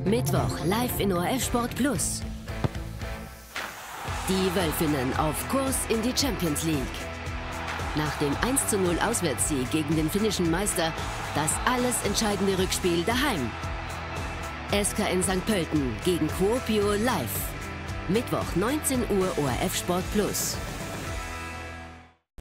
Mittwoch live in ORF Sport Plus. Die Wölfinnen auf Kurs in die Champions League. Nach dem 1:0 Auswärtssieg gegen den finnischen Meister das alles entscheidende Rückspiel daheim. SKN St. Pölten gegen Kuopio live. Mittwoch 19 Uhr ORF Sport Plus.